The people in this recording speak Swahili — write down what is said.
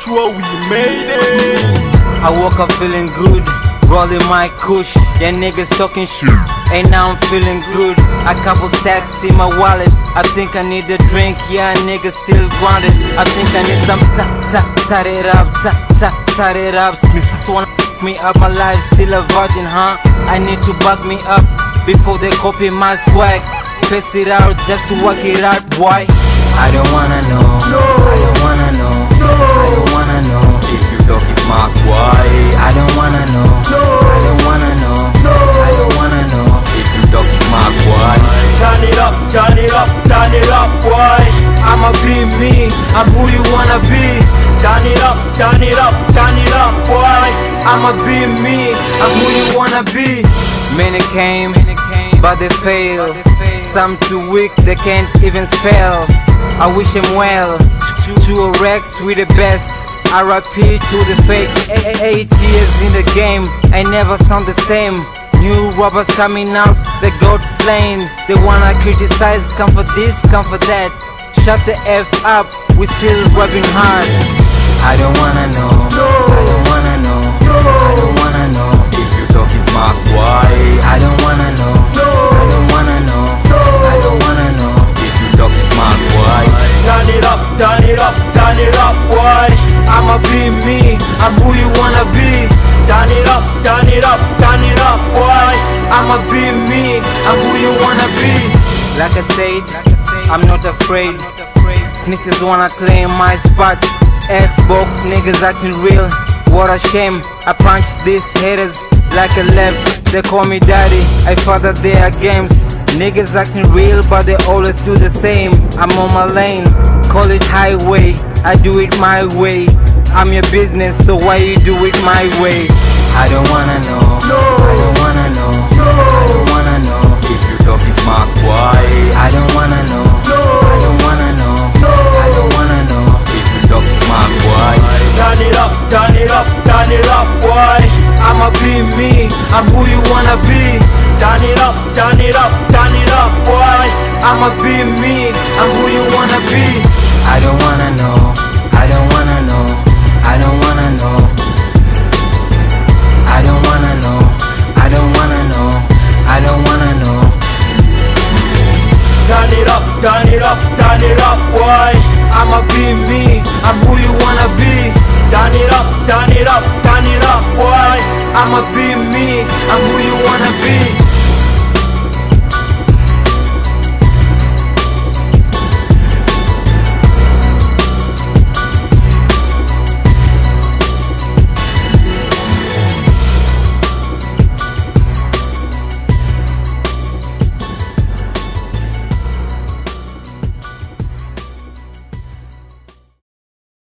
Sure we made it. I woke up feeling good, rolling my kush. Yeah, niggas talking shit, and now I'm feeling good. A couple stacks in my wallet, I think I need a drink. Yeah, niggas still grounded. I think I need some tat it up, tat it up. Snitches wanna fuck me up, my life still a virgin, huh? I need to back me up before they copy my swag. Test it out just to work it out, boy. I don't wanna know, I don't wanna know, I don't wanna know if you talk is my boy. I don't wanna know, I don't wanna know, I don't wanna know if you talk is my boy. Turn it up, turn it up, turn it up, boy. I'ma be me, I'm who you wanna be. Turn it up, turn it up, turn it up, boy. I'ma be me, I'm who you wanna be. Many came, but they failed. Some too weak, they can't even spell. I wish him well, to a Rex with the best. RIP to the fakes, 8 years in the game, I never sound the same. New rappers coming out, they got slain. They wanna criticize, come for this, come for that. Shut the F up, we still rapping hard. I don't wanna know, I don't wanna know, I don't wanna know if you talk is my boy. I don't wanna know, I don't wanna know, I don't wanna know if you talk is my boy. Turn it up, turn it up, turn it up, boy. I'ma be me, I'm who you wanna be. Turn it up, turn it up, turn it up, boy. I'ma be me, I'm who you wanna be. Like I said, I'm not afraid. Snitches wanna claim my spot. Xbox niggas acting real, what a shame. I punch these haters like a left. They call me daddy, I father their games. Niggas acting real but they always do the same. I'm on my lane, call it highway, I do it my way. I'm your business, so why you do it my way? I don't wanna know, I don't wanna know, I don't wanna know if you talk is my boy. I don't wanna know, I don't wanna know, I don't wanna know if you talk is my boy. Turn it up, turn it up, turn it up, boy. I'ma be me, I'm who you wanna be. Turn it up, turn it up, turn it up, boy. I'ma be me, I'm who you wanna be. I don't wanna know, I don't wanna know, I don't wanna know, I don't wanna know, I don't wanna know, I don't wanna know. Turn it up, turn it up, turn it up, boy. I'ma be me, I'm who you wanna be. Turn it up, turn it up, turn it up, boy. I'ma be me, I'm who